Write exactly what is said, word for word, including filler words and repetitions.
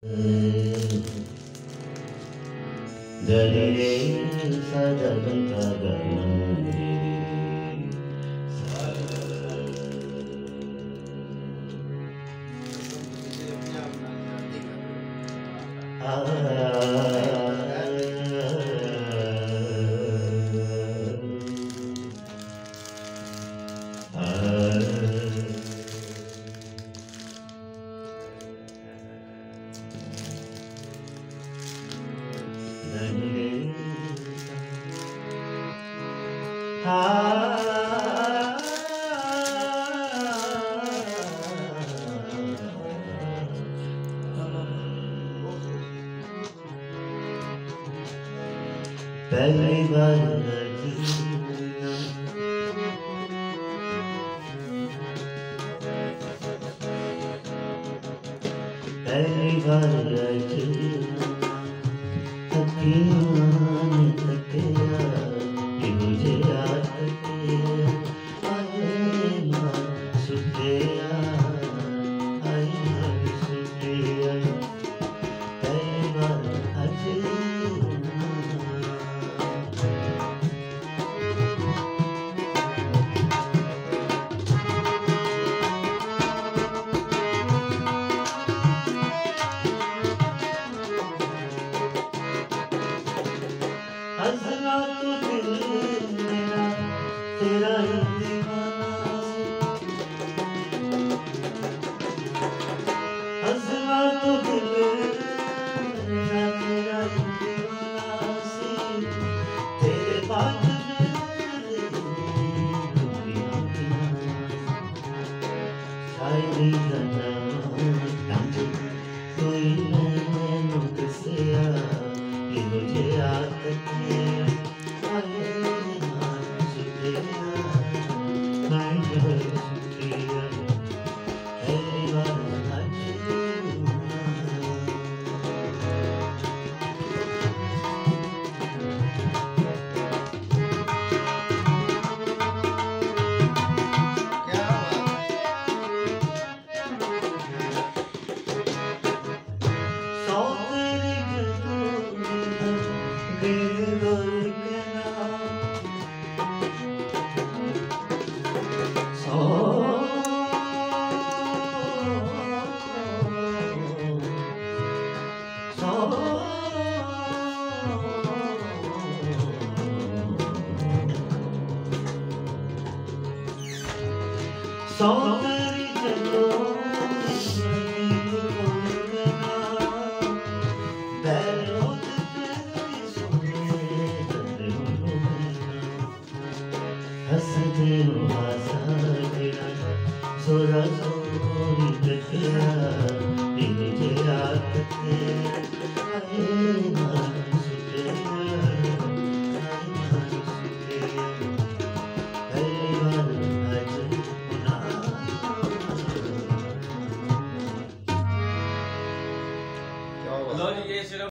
Dari sada bangkaga पहली बार पहली बार तकिया तकिया कि मुझे याद तकिया आए ना सुतिया आए ना सुतिया पहली बार अज हंसना तो दिल मेरा तेरा ही दीवाना हंसना तो दिल मेरा तेरा ही दीवाना तेरे बाद शायरी करना कोई मैंने किसिया मुझे याद तकिया आए ना सुतिया मैं सुतिया पहली बार अज सौ मेरी चलो बैलो तेरी सुने हंसते हो हंसा तेरा जोरा जोरी तकिया